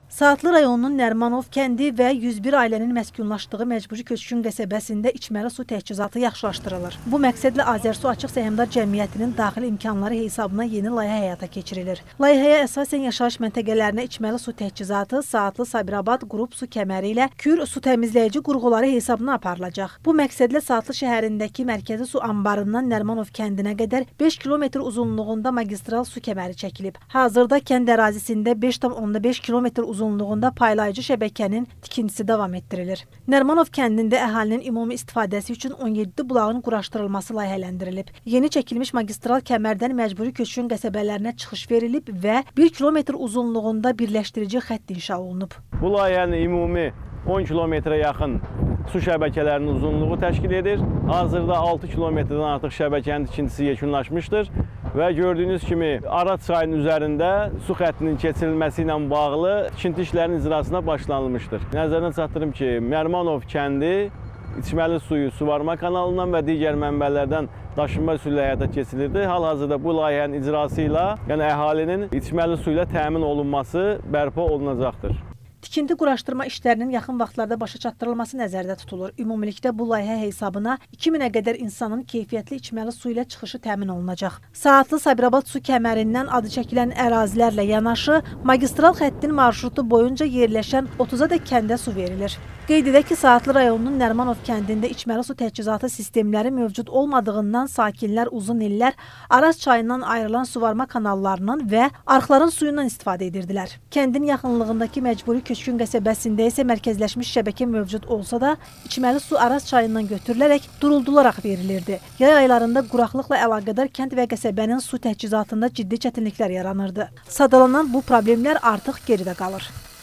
Saatlı rayonunun Nərmanov kəndi və 101 ailənin məskunlaşdığı məcburi köçkün qəsəbəsində içməli su təchizatı yaxşılaşdırılır. Bu məqsədlə Azərsu Açıq Səhmdar Cəmiyyətinin daxili imkanları hesabına yeni layihə həyata keçirilir. Layihəyə əsasən yaşayış məntəqələrinə içməli su təchizatı Saatlı Sabirabad qrup su kəməri ilə Kür su təmizləyici qurğuları hesabına aparılacaq. Bu məqsədlə Saatlı şəhərindəki mərkəzi su anbarından Nərmanov kəndinə qədər 5 kilometr uzunluğunda magistral su kəməri çəkilib. Hazırda kənd ərazisində 5,5 kilometr uzunluğunda paylayıcı şəbəkənin tikintisi davam etdirilir. Nərmanov kəndində əhalinin ümumi istifadəsi üçün 17 bulağın quraşdırılması layihələndirilib. Yeni çəkilmiş magistral kəmərdən məcburi köçkün qəsəbələrinə çıxış verilib və 1 kilometr uzunluğunda birləşdirici xətt inşa olunub. Bu layihənin ümumi 10 kilometrə yaxın su şəbəkələrinin uzunluğu təşkil edir. Hazırda 6 kilometrdən artıq şəbəkənin tikintisi yekunlaşmışdır. Və gördüyünüz kimi Araz çayının üzərində su xəttinin keçirilməsi ilə bağlı tikinti işlərinin icrasına başlanılmışdır. Nəzərinə çatdırım ki, Nərmanov kəndi içməli suyu suvarma kanalından və digər mənbələrdən daşınma üsulu həyata keçirilirdi. Hal-hazırda bu layihənin icrası ilə, yəni əhalinin içməli su ilə təmin olunması bərpa olunacaqdır. Tikinti quraşdırma işlərinin yaxın vaxtlarda başa çatdırılması nəzərdə tutulur. Ümumilikdə bu layihə hesabına 2000-ə qədər insanın keyfiyyətli içməli su ilə çıxışı təmin olunacaq. Saatlı Sabirabad su kəmərindən adı çəkilən ərazilərlə yanaşı, magistral xəttin marşrutu boyunca yerləşən 30-a da kəndə su verilir. Qeyd edək ki, Saatlı rayonunun Nərmanov kəndində içməli su təchizatı sistemləri mövcud olmadığından sakinlər uzun illər Araz çayından ayrılan suvarma kanallarından və arxların suyundan istifadə edirdilər. Kəndin yaxınlığındakı məcburi köçkün qəsəbəsində isə mərkəzləşmiş şəbəkə mövcud olsa da, içməli su Araz çayından götürülərək duruldularaq verilirdi. Yay aylarında quraqlıqla əlaqədar kənd və qəsəbənin su təchizatında ciddi çətinliklər yaranırdı. Sadalanan bu problemlər artıq geridə qalır.